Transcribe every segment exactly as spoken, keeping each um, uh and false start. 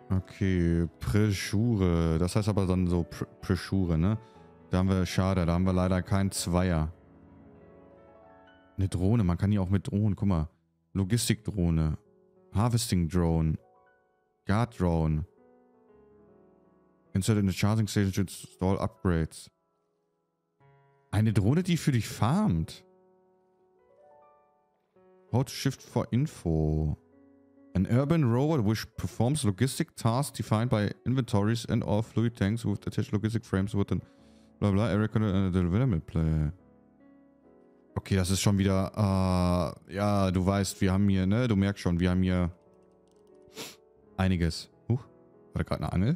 Okay, Pressure. Das heißt aber dann so Pr Pressure, ne? Da haben wir, schade, da haben wir leider keinen Zweier. Eine Drohne, man kann hier auch mit Drohnen, guck mal. Logistikdrohne. Harvesting Drone. Guard Drone. Insert in the charging station to install upgrades. Eine Drohne, die für dich farmt. How to shift for info. An urban robot which performs logistic tasks defined by inventories and all fluid tanks with attached logistic frames with an bla bla area and development play. Okay, das ist schon wieder, uh, ja, du weißt, wir haben hier, ne, du merkst schon, wir haben hier einiges. Huch, war da gerade eine Angel?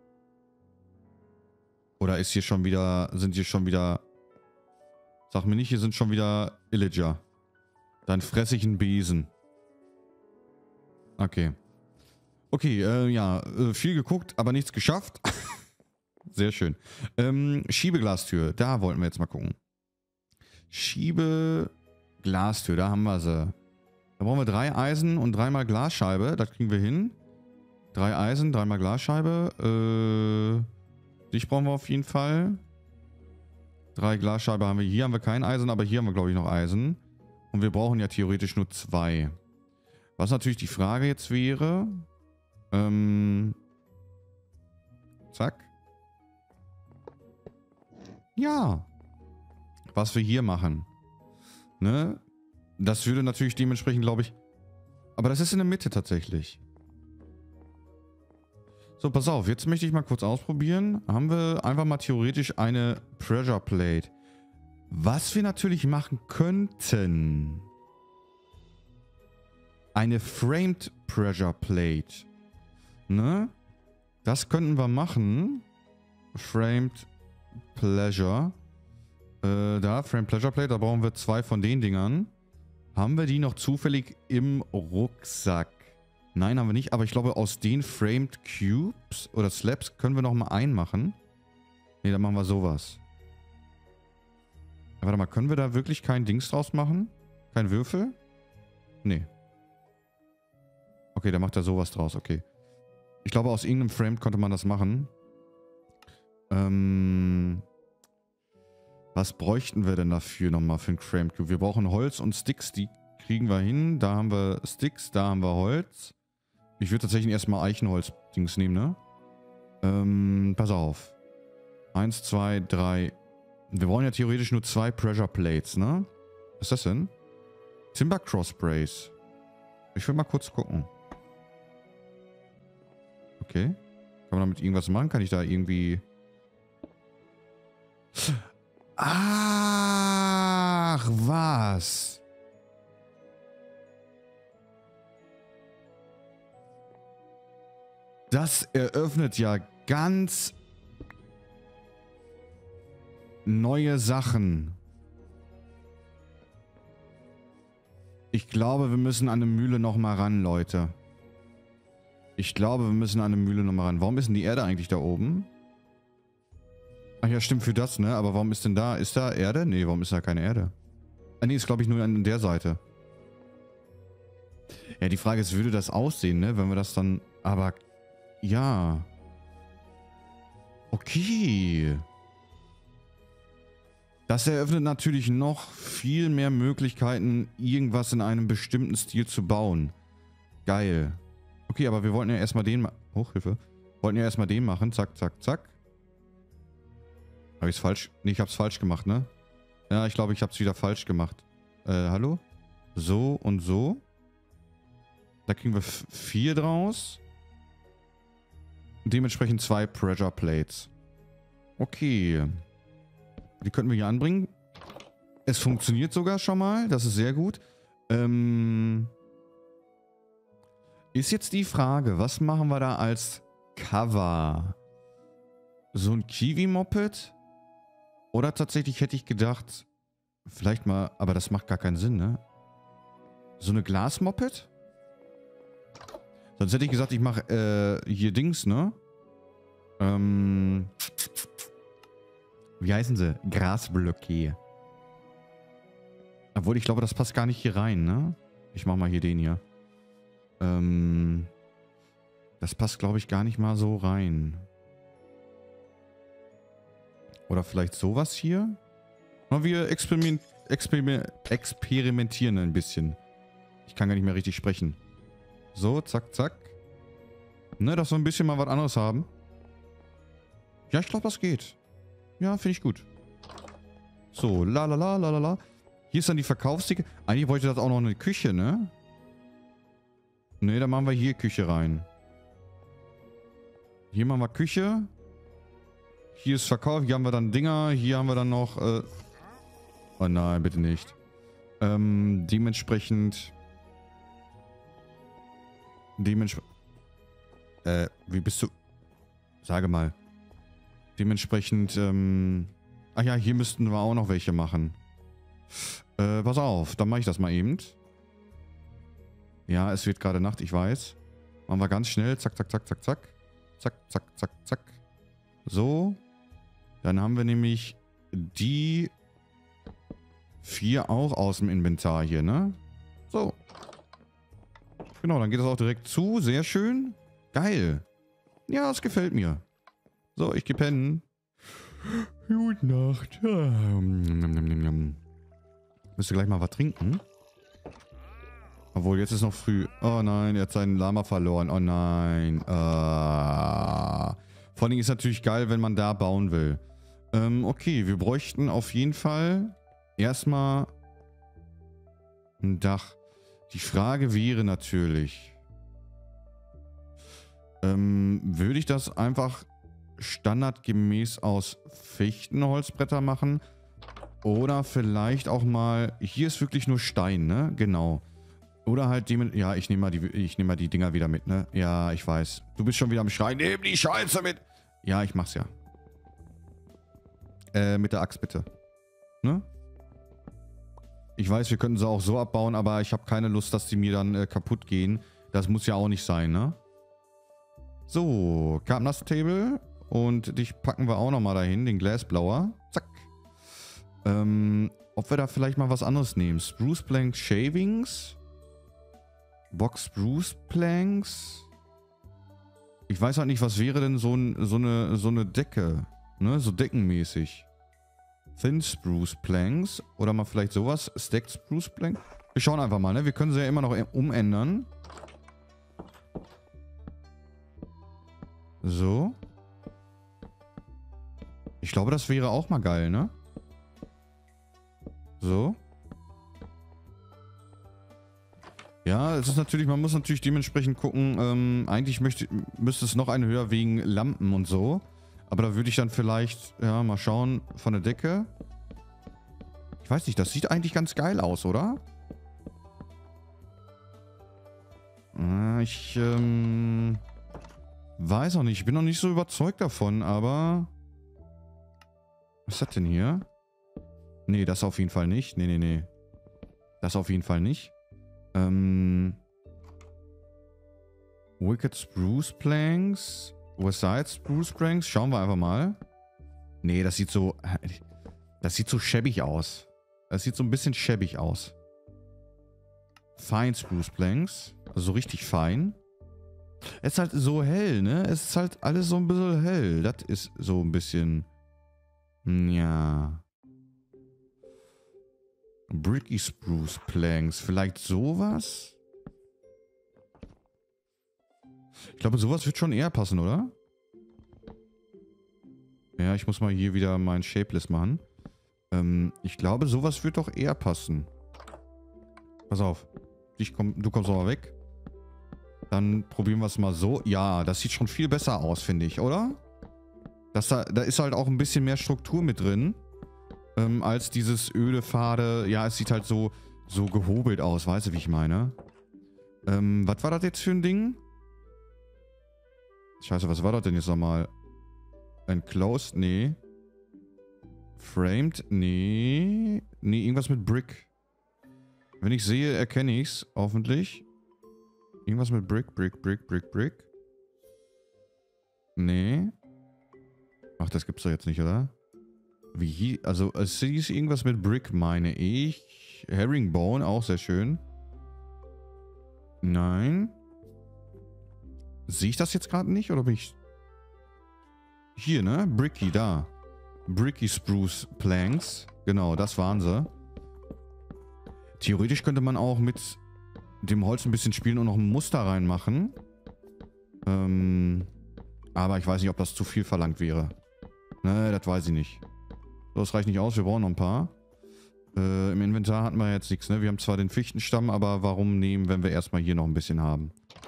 Oder ist hier schon wieder, sind hier schon wieder, sag mir nicht, hier sind schon wieder Illager. Dann fresse ich einen Besen. Okay. Okay, äh, ja, äh, viel geguckt, aber nichts geschafft. Sehr schön. Ähm, Schiebeglastür, da wollten wir jetzt mal gucken. Schiebeglastür, da haben wir sie. Da brauchen wir drei Eisen und dreimal Glasscheibe, das kriegen wir hin. Drei Eisen, dreimal Glasscheibe. Äh, dich brauchen wir auf jeden Fall. Drei Glasscheibe haben wir. Hier haben wir kein Eisen, aber hier haben wir, glaube ich, noch Eisen. Und wir brauchen ja theoretisch nur zwei. Was natürlich die Frage jetzt wäre. Ähm. Zack. Ja. Was wir hier machen. Ne? Das würde natürlich dementsprechend, glaube ich. Aber das ist in der Mitte tatsächlich. So, pass auf. Jetzt möchte ich mal kurz ausprobieren. Haben wir einfach mal theoretisch eine Pressure Plate. Was wir natürlich machen könnten. Eine Framed Pressure Plate. Ne? Das könnten wir machen. Framed Pleasure. Äh, da, Framed Pleasure Plate. Da brauchen wir zwei von den Dingern. Haben wir die noch zufällig im Rucksack? Nein, haben wir nicht. Aber ich glaube, aus den Framed Cubes oder Slabs können wir noch mal einen machen. Ne, dann machen wir sowas. Warte mal, können wir da wirklich kein Dings draus machen? Kein Würfel? Nee. Okay, da macht er sowas draus, okay. Ich glaube, aus irgendeinem Frame konnte man das machen. Ähm... Was bräuchten wir denn dafür nochmal für ein Frame Cube? Wir brauchen Holz und Sticks, die kriegen wir hin. Da haben wir Sticks, da haben wir Holz. Ich würde tatsächlich erstmal Eichenholz-Dings nehmen, ne? Ähm, pass auf. Eins, zwei, drei. Wir brauchen ja theoretisch nur zwei Pressure Plates, ne? Was ist das denn? Timber Cross Brace. Ich will mal kurz gucken. Okay. Kann man damit irgendwas machen? Kann ich da irgendwie... Ach, was? Das eröffnet ja ganz neue Sachen. Ich glaube, wir müssen an eine Mühle noch mal ran, Leute. Ich glaube, wir müssen an eine Mühle noch mal ran. Warum ist denn die Erde eigentlich da oben? Ach ja, stimmt für das, ne? Aber warum ist denn da? Ist da Erde? Nee, warum ist da keine Erde? Ah, nee, ist glaube ich nur an der Seite. Ja, die Frage ist, würde das aussehen, ne? Wenn wir das dann... Aber... Ja. Okay. Das eröffnet natürlich noch viel mehr Möglichkeiten, irgendwas in einem bestimmten Stil zu bauen. Geil. Okay, aber wir wollten ja erstmal den... Hochhilfe. Wollten ja erstmal den machen. Zack, zack, zack. Habe ich es falsch? Nee, ich habe es falsch gemacht, ne? Ja, ich glaube, ich habe es wieder falsch gemacht. Äh, hallo? So und so. Da kriegen wir vier draus. Dementsprechend zwei Pressure Plates. Okay. Die könnten wir hier anbringen. Es funktioniert sogar schon mal. Das ist sehr gut. Ähm... Ist jetzt die Frage, was machen wir da als Cover? So ein Kiwi-Moped? Oder tatsächlich hätte ich gedacht, vielleicht mal, aber das macht gar keinen Sinn, ne? So eine Glas-Moped? Sonst hätte ich gesagt, ich mache äh, hier Dings, ne? Ähm, wie heißen sie? Grasblöcke. Obwohl, ich glaube, das passt gar nicht hier rein, ne? Ich mach mal hier den hier. Ähm, Das passt, glaube ich, gar nicht mal so rein. Oder vielleicht sowas hier? Na, wir experiment, experiment, experimentieren ein bisschen. Ich kann gar nicht mehr richtig sprechen. So, zack, zack. Ne, dass wir ein bisschen mal was anderes haben. Ja, ich glaube, das geht. Ja, finde ich gut. So, la la la la la la. Hier ist dann die Verkaufstheke. Eigentlich wollte das auch noch eine Küche, ne? Ne, dann machen wir hier Küche rein. Hier machen wir Küche. Hier ist Verkauf. Hier haben wir dann Dinger. Hier haben wir dann noch... Äh oh nein, bitte nicht. Ähm, dementsprechend... Dementsprechend... Äh, wie bist du... Sage mal. Dementsprechend, ähm... ach ja, hier müssten wir auch noch welche machen. Äh, pass auf. Dann mache ich das mal eben. Ja, es wird gerade Nacht, ich weiß. Machen wir ganz schnell. Zack, zack, zack, zack, zack. Zack, zack, zack, zack. So. Dann haben wir nämlich die vier auch aus dem Inventar hier, ne? So. Genau, dann geht das auch direkt zu. Sehr schön. Geil. Ja, es gefällt mir. So, ich gehe pennen. Gute Nacht. Müsst ihr gleich mal was trinken? Obwohl, jetzt ist noch früh. Oh nein, er hat seinen Lama verloren. Oh nein. Äh. Vor allem ist natürlich geil, wenn man da bauen will. Ähm, okay, wir bräuchten auf jeden Fall erstmal ein Dach. Die Frage wäre natürlich, ähm, würde ich das einfach standardgemäß aus Fichtenholzbretter machen? Oder vielleicht auch mal, hier ist wirklich nur Stein, ne? Genau. Oder halt die, ja, ich nehme mal, die, ich nehm mal die Dinger wieder mit, ne? Ja, ich weiß. Du bist schon wieder am Schreien. Nehm die Scheiße mit. Ja, ich mach's ja. Äh, mit der Axt bitte. Ne? Ich weiß, wir könnten sie auch so abbauen, aber ich habe keine Lust, dass die mir dann äh, kaputt gehen. Das muss ja auch nicht sein, ne? So, Carpenters Table. Und dich packen wir auch nochmal dahin, den Glassblower. Zack. Ähm, ob wir da vielleicht mal was anderes nehmen. Spruce Plank Shavings. Box Spruce Planks. Ich weiß halt nicht, was wäre denn so, ein, so, eine, so eine Decke. Ne, so deckenmäßig. Thin Spruce Planks. Oder mal vielleicht sowas. Stacked Spruce Plank. Wir schauen einfach mal, ne? Wir können sie ja immer noch umändern. So. Ich glaube, das wäre auch mal geil, ne? So. Ja, es ist natürlich, man muss natürlich dementsprechend gucken, ähm, eigentlich möchte, müsste es noch eine höher wegen Lampen und so. Aber da würde ich dann vielleicht, ja, mal schauen, von der Decke. Ich weiß nicht, das sieht eigentlich ganz geil aus, oder? Äh, ich, ähm, weiß auch nicht, ich bin noch nicht so überzeugt davon, aber... Was ist das denn hier? Nee, das auf jeden Fall nicht. Nee, nee, nee. Das auf jeden Fall nicht. Ähm... Wicked Spruce Planks. Westside Spruce Planks. Schauen wir einfach mal. Nee, das sieht so... Das sieht so schäbig aus. Das sieht so ein bisschen schäbig aus. Fine Spruce Planks. Also so richtig fein. Es ist halt so hell, ne? Es ist halt alles so ein bisschen hell. Das ist so ein bisschen... Ja. Bricky Spruce Planks. Vielleicht sowas? Ich glaube, sowas wird schon eher passen, oder? Ja, ich muss mal hier wieder mein Shapeless machen. Ähm, ich glaube, sowas wird doch eher passen. Pass auf. Ich komm, du kommst noch mal weg. Dann probieren wir es mal so. Ja, das sieht schon viel besser aus, finde ich, oder? Das da, da ist halt auch ein bisschen mehr Struktur mit drin. Ähm, als dieses öde, fade. Ja, es sieht halt so, so gehobelt aus. Weißt du, wie ich meine? Ähm, was war das jetzt für ein Ding? Scheiße, was war das denn jetzt nochmal? Enclosed? Nee. Framed? Nee. Nee, irgendwas mit Brick. Wenn ich sehe, erkenne ich es. Hoffentlich. Irgendwas mit Brick, Brick, Brick, Brick, Brick. Nee. Ach, das gibt's doch jetzt nicht, oder? Wie hier? Also, es hieß irgendwas mit Brick, meine ich. Herringbone, auch sehr schön. Nein. Sehe ich das jetzt gerade nicht? Oder bin ich... Hier, ne? Bricky, da. Bricky Spruce Planks. Genau, das waren sie. Theoretisch könnte man auch mit dem Holz ein bisschen spielen und noch ein Muster reinmachen. Ähm, aber ich weiß nicht, ob das zu viel verlangt wäre. Ne, das weiß ich nicht. So, das reicht nicht aus, wir brauchen noch ein paar. Äh, im Inventar hatten wir jetzt nichts, ne? Wir haben zwar den Fichtenstamm, aber warum nehmen, wenn wir erstmal hier noch ein bisschen haben?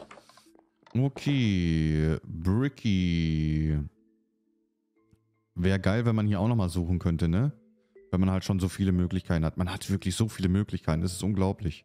Okay, Bricky. Wäre geil, wenn man hier auch nochmal suchen könnte, ne? Wenn man halt schon so viele Möglichkeiten hat. Man hat wirklich so viele Möglichkeiten, das ist unglaublich.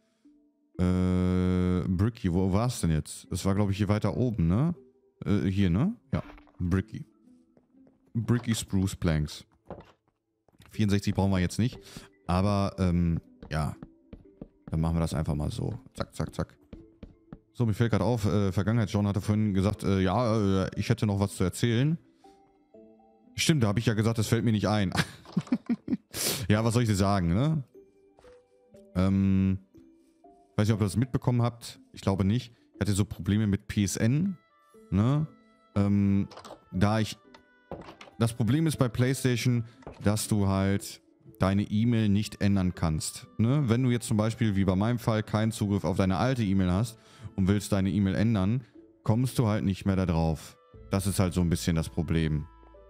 Äh, Bricky, wo war es denn jetzt? Das war, glaube ich, hier weiter oben, ne? Äh, hier, ne? Ja, Bricky. Bricky Spruce Planks. vierundsechzig brauchen wir jetzt nicht. Aber, ähm, ja. Dann machen wir das einfach mal so. Zack, zack, zack. So, mir fällt gerade auf, äh, Vergangenheits-John hatte vorhin gesagt, äh, ja, äh, ich hätte noch was zu erzählen. Stimmt, da habe ich ja gesagt, das fällt mir nicht ein. Ja, was soll ich dir sagen, ne? Ähm, weiß nicht, ob ihr das mitbekommen habt. Ich glaube nicht. Ich hatte so Probleme mit P S N, ne? Ähm, da ich... Das Problem ist bei PlayStation, dass du halt deine E-Mail nicht ändern kannst. Ne? Wenn du jetzt zum Beispiel, wie bei meinem Fall, keinen Zugriff auf deine alte E-Mail hast und willst deine E-Mail ändern, kommst du halt nicht mehr da drauf. Das ist halt so ein bisschen das Problem.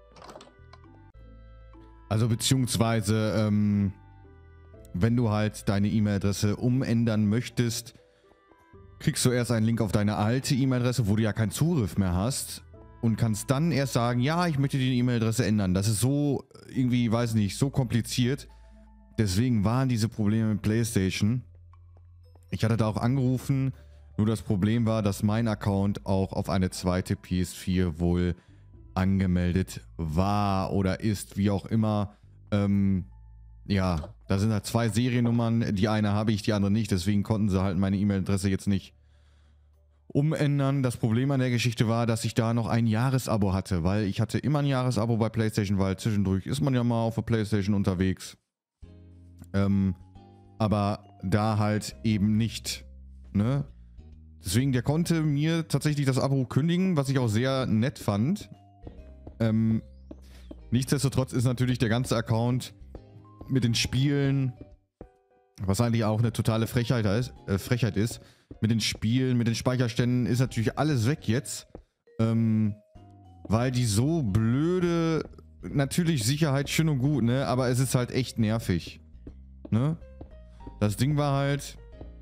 Also beziehungsweise, ähm, wenn du halt deine E-Mail-Adresse umändern möchtest, kriegst du erst einen Link auf deine alte E-Mail-Adresse, wo du ja keinen Zugriff mehr hast. Und kannst dann erst sagen, ja, ich möchte die E-Mail-Adresse ändern. Das ist so, irgendwie, weiß nicht, so kompliziert. Deswegen waren diese Probleme mit PlayStation. Ich hatte da auch angerufen, nur das Problem war, dass mein Account auch auf eine zweite P S vier wohl angemeldet war oder ist, wie auch immer. Ähm, ja, da sind halt zwei Seriennummern. Die eine habe ich, die andere nicht. Deswegen konnten sie halt meine E-Mail-Adresse jetzt nicht umändern. Das Problem an der Geschichte war, dass ich da noch ein Jahresabo hatte, weil ich hatte immer ein Jahresabo bei PlayStation, weil zwischendurch ist man ja mal auf der PlayStation unterwegs. Ähm, aber da halt eben nicht, ne? Deswegen, der konnte mir tatsächlich das Abo kündigen, was ich auch sehr nett fand. Ähm, nichtsdestotrotz ist natürlich der ganze Account mit den Spielen, was eigentlich auch eine totale Frechheit ist, äh, Frechheit ist, mit den Spielen, mit den Speicherständen ist natürlich alles weg jetzt. Ähm, weil die so blöde, natürlich Sicherheit schön und gut, ne? Aber es ist halt echt nervig. Ne? Das Ding war halt,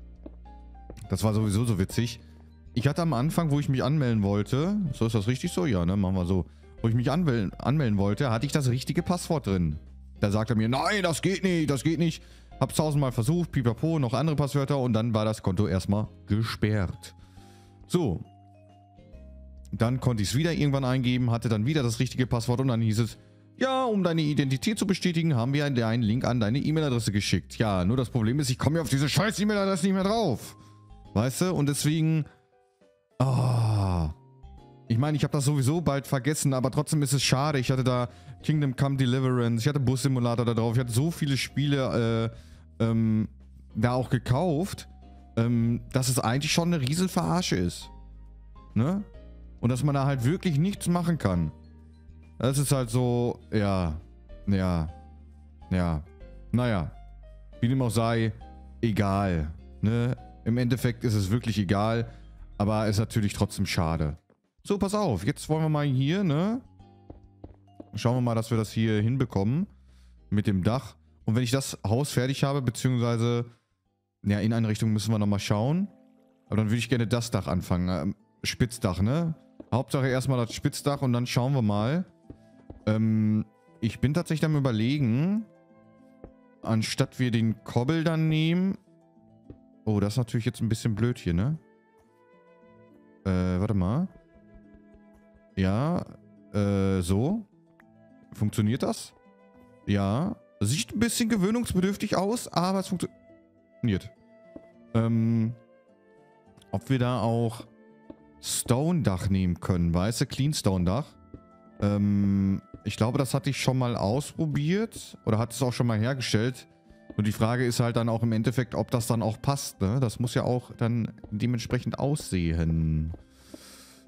das war sowieso so witzig. Ich hatte am Anfang, wo ich mich anmelden wollte, so ist das richtig so? Ja, ne? Machen wir so. Wo ich mich anmelden, anmelden wollte, hatte ich das richtige Passwort drin. Da sagte er mir, nein, das geht nicht, das geht nicht. Hab's tausendmal versucht, pipapo, noch andere Passwörter und dann war das Konto erstmal gesperrt. So. Dann konnte ich es wieder irgendwann eingeben, hatte dann wieder das richtige Passwort und dann hieß es, ja, um deine Identität zu bestätigen, haben wir einen Link an deine E-Mail-Adresse geschickt. Ja, nur das Problem ist, ich komme ja auf diese scheiß E-Mail-Adresse nicht mehr drauf. Weißt du? Und deswegen... Oh, ich meine, ich habe das sowieso bald vergessen, aber trotzdem ist es schade. Ich hatte da Kingdom Come Deliverance, ich hatte Bus Simulator da drauf, ich hatte so viele Spiele äh, ähm, da auch gekauft, ähm, dass es eigentlich schon eine Riesenverarsche ist. Ne? Und dass man da halt wirklich nichts machen kann. Das ist halt so, ja, ja, ja, naja, wie dem auch sei, egal. Ne? Im Endeffekt ist es wirklich egal, aber ist natürlich trotzdem schade. So, pass auf, jetzt wollen wir mal hier, ne? Schauen wir mal, dass wir das hier hinbekommen mit dem Dach. Und wenn ich das Haus fertig habe, beziehungsweise, ja, Inneneinrichtung müssen wir nochmal schauen. Aber dann würde ich gerne das Dach anfangen. Ähm, Spitzdach, ne? Hauptsache erstmal das Spitzdach und dann schauen wir mal. Ähm, ich bin tatsächlich am Überlegen, anstatt wir den Kobbel dann nehmen. Oh, das ist natürlich jetzt ein bisschen blöd hier, ne? Äh, warte mal. Ja, äh, so. Funktioniert das? Ja. Sieht ein bisschen gewöhnungsbedürftig aus, aber es funktioniert. Ähm, ob wir da auch Stone-Dach nehmen können, weißt du? Clean Stone-Dach. Ähm, ich glaube, das hatte ich schon mal ausprobiert. Oder hat es auch schon mal hergestellt. Nur die Frage ist halt dann auch im Endeffekt, ob das dann auch passt, ne? Das muss ja auch dann dementsprechend aussehen.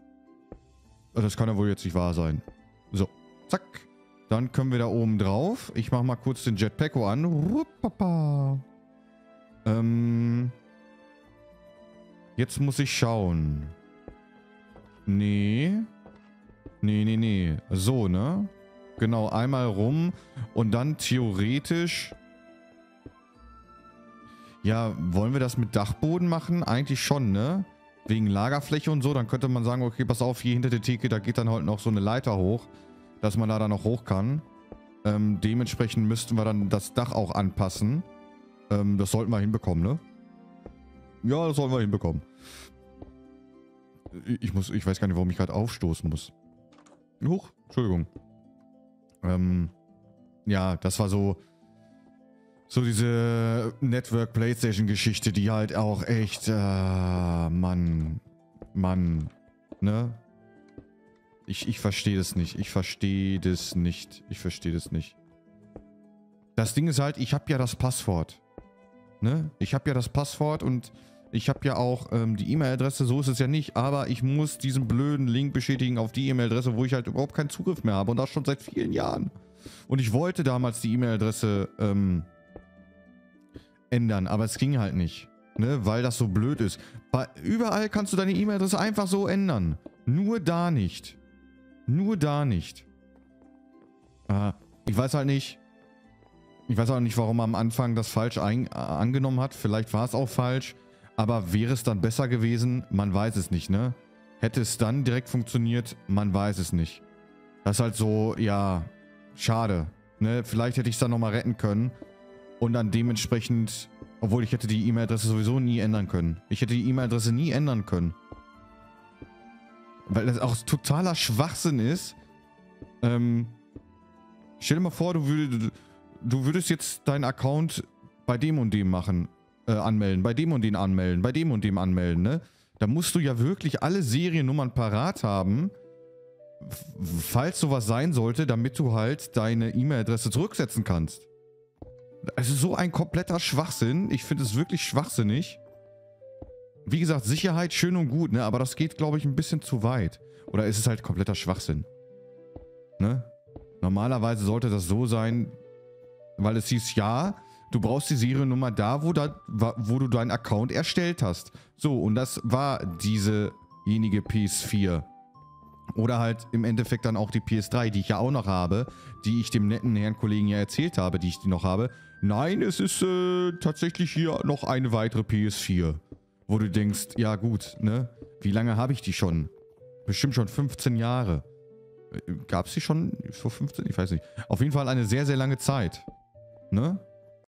Das kann ja wohl jetzt nicht wahr sein. So, zack. Dann können wir da oben drauf. Ich mache mal kurz den Jetpacko an. Ruppapa. Ähm. Jetzt muss ich schauen. Nee. Nee, nee, nee. So, ne? Genau, einmal rum. Und dann theoretisch... Ja, wollen wir das mit Dachboden machen? Eigentlich schon, ne? Wegen Lagerfläche und so. Dann könnte man sagen, okay, pass auf, hier hinter der Theke, da geht dann halt noch so eine Leiter hoch. Dass man da dann noch hoch kann. Ähm, dementsprechend müssten wir dann das Dach auch anpassen. Ähm, das sollten wir hinbekommen, ne? Ja, das sollten wir hinbekommen. Ich muss, ich weiß gar nicht, warum ich gerade aufstoßen muss. Huch, Entschuldigung. Ähm, ja, das war so... So diese Network-Playstation-Geschichte, die halt auch echt... Äh, Mann... Mann... Ne? Ich, ich verstehe das nicht. Ich verstehe das nicht. Ich verstehe das nicht. Das Ding ist halt, ich habe ja das Passwort. Ne? Ich habe ja das Passwort und ich habe ja auch ähm, die E-Mail-Adresse. So ist es ja nicht. Aber ich muss diesen blöden Link bestätigen auf die E-Mail-Adresse, wo ich halt überhaupt keinen Zugriff mehr habe. Und das schon seit vielen Jahren. Und ich wollte damals die E-Mail-Adresse ähm, ändern. Aber es ging halt nicht. Ne? Weil das so blöd ist. Bei, überall kannst du deine E-Mail-Adresse einfach so ändern. Nur da nicht. Nur da nicht. Äh, ich weiß halt nicht. Ich weiß auch nicht, warum er am Anfang das falsch ein, äh, angenommen hat. Vielleicht war es auch falsch. Aber wäre es dann besser gewesen? Man weiß es nicht, ne? Hätte es dann direkt funktioniert? Man weiß es nicht. Das ist halt so, ja, schade. Ne? Vielleicht hätte ich es dann nochmal retten können. Und dann dementsprechend, obwohl ich hätte die E-Mail-Adresse sowieso nie ändern können. Ich hätte die E-Mail-Adresse nie ändern können. Weil das auch totaler Schwachsinn ist. Ähm, stell dir mal vor, du, würd, du würdest jetzt deinen Account bei dem und dem machen, äh, anmelden, bei dem und dem anmelden, bei dem und dem anmelden, ne? Da musst du ja wirklich alle Seriennummern parat haben, falls sowas sein sollte, damit du halt deine E-Mail-Adresse zurücksetzen kannst. Also so ein kompletter Schwachsinn. Ich finde es wirklich schwachsinnig. Wie gesagt, Sicherheit schön und gut, ne? Aber das geht, glaube ich, ein bisschen zu weit. Oder ist es halt kompletter Schwachsinn? Ne? Normalerweise sollte das so sein, weil es hieß, ja, du brauchst die Seriennummer da, wo, da, wo du deinen Account erstellt hast. So, und das war diesejenige P S vier. Oder halt im Endeffekt dann auch die P S drei, die ich ja auch noch habe, die ich dem netten Herrn Kollegen ja erzählt habe, die ich die noch habe. Nein, es ist äh, tatsächlich hier noch eine weitere P S vier. Wo du denkst, ja gut, ne? Wie lange habe ich die schon? Bestimmt schon fünfzehn Jahre. Gab es die schon vor fünfzehn? Ich weiß nicht. Auf jeden Fall eine sehr, sehr lange Zeit. Ne?